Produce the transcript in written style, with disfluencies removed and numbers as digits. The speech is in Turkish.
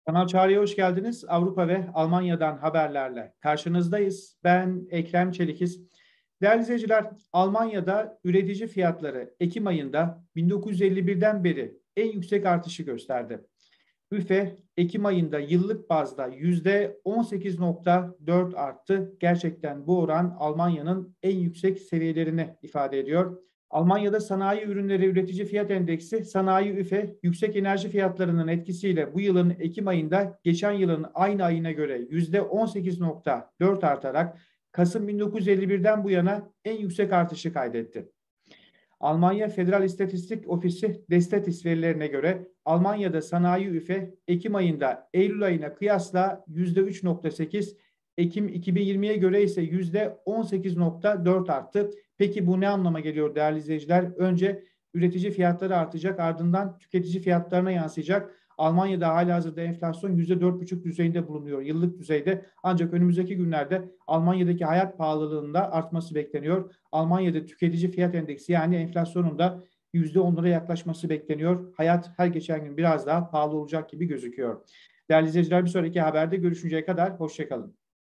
Kanal Çağrı'ya hoş geldiniz. Avrupa ve Almanya'dan haberlerle karşınızdayız. Ben Ekrem Çelikiz. Değerli izleyiciler, Almanya'da üretici fiyatları Ekim ayında 1951'den beri en yüksek artışı gösterdi. ÜFE Ekim ayında yıllık bazda %18,4 arttı. Gerçekten bu oran Almanya'nın en yüksek seviyelerini ifade ediyor. Almanya'da sanayi ürünleri üretici fiyat endeksi sanayi ÜFE yüksek enerji fiyatlarının etkisiyle bu yılın Ekim ayında geçen yılın aynı ayına göre %18,4 artarak Kasım 1951'den bu yana en yüksek artışı kaydetti. Almanya Federal İstatistik Ofisi Destatis verilerine göre Almanya'da sanayi üfe Ekim ayında Eylül ayına kıyasla %3,8, Ekim 2020'ye göre ise %18,4 arttı. Peki bu ne anlama geliyor değerli izleyiciler? Önce üretici fiyatları artacak, ardından tüketici fiyatlarına yansıyacak. Almanya'da halihazırda enflasyon %4,5 düzeyinde bulunuyor, yıllık düzeyde. Ancak önümüzdeki günlerde Almanya'daki hayat pahalılığında artması bekleniyor. Almanya'da tüketici fiyat endeksi yani enflasyonun da %10'lara yaklaşması bekleniyor. Hayat her geçen gün biraz daha pahalı olacak gibi gözüküyor. Değerli izleyiciler, bir sonraki haberde görüşünceye kadar hoşça kalın.